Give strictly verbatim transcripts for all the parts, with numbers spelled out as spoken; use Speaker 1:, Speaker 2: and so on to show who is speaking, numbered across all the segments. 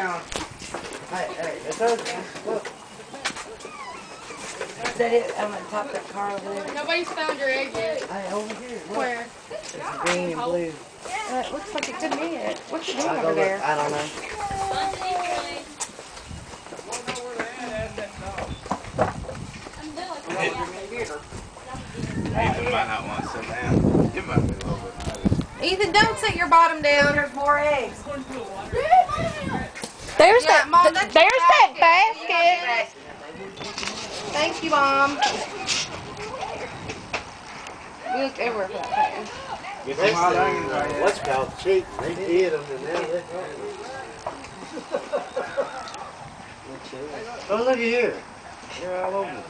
Speaker 1: found. Hey, hey, it's open. Look. Is that it? I'm on top of that car over there.
Speaker 2: Nobody's found your egg yet.
Speaker 1: Hey, over here. Look.
Speaker 2: Where?
Speaker 1: It's green and blue.
Speaker 2: Uh, it looks like it could be it. What's it doing
Speaker 1: I'll go
Speaker 2: over there?
Speaker 1: look. I don't know.
Speaker 3: Ethan might not want to sit down. It might be a little bit nice.
Speaker 2: Ethan, don't sit your bottom down.
Speaker 1: There's more eggs.
Speaker 4: There's
Speaker 2: Yeah,
Speaker 4: that.
Speaker 2: Mom,
Speaker 4: th-
Speaker 2: that's
Speaker 4: there's
Speaker 2: your
Speaker 4: that
Speaker 2: basket.
Speaker 4: basket.
Speaker 2: Thank you, Mom. We looked everywhere for that thing.
Speaker 3: Get some hot onions right here.
Speaker 5: What's called cheating? They did them and now they
Speaker 1: Oh, look at here. They're all over.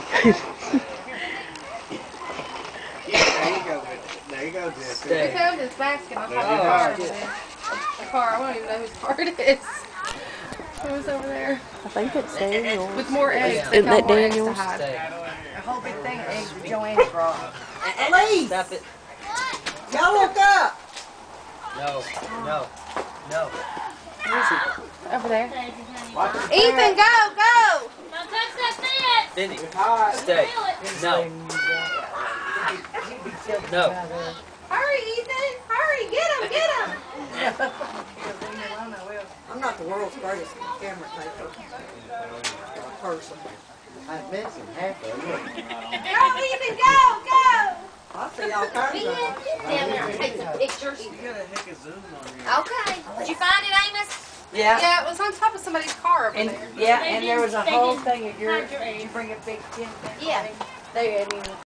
Speaker 3: There you go. There you go, Jesse.
Speaker 2: We found this basket on top of the
Speaker 3: There you
Speaker 2: car.
Speaker 3: go.
Speaker 2: over there. The car. I don't even know whose car it is. Who's over there?
Speaker 4: I think it's Daniel.
Speaker 2: With more eggs. They
Speaker 4: Isn't
Speaker 2: found
Speaker 4: that
Speaker 2: more eggs to
Speaker 4: Daniel's?
Speaker 2: hide.
Speaker 1: A whole big thing of eggs that Joanne brought. Elise! Stop it. Y'all look up!
Speaker 6: No, no, no.
Speaker 2: Over there. Ethan, go, go!
Speaker 6: Cindy, stay. No. No.
Speaker 2: Hurry, Ethan! Hurry, get him, get him!
Speaker 1: I'm not the world's greatest camera taker. Person. I've missing half of them.
Speaker 2: Go, Ethan, go, go!
Speaker 1: I see all kinds of them.
Speaker 7: Down there and take some pictures.
Speaker 3: You got a heck of zoom on here.
Speaker 7: Okay. Did you find it, Amos?
Speaker 1: Yeah.
Speaker 2: Yeah, it was on top of somebody's car over
Speaker 1: And
Speaker 2: there.
Speaker 1: yeah, and there was a
Speaker 7: They
Speaker 1: whole
Speaker 7: didn't
Speaker 1: thing of your.
Speaker 7: hide your eggs.
Speaker 1: You bring a big tin thing.
Speaker 7: Yeah.
Speaker 1: They hadn't even.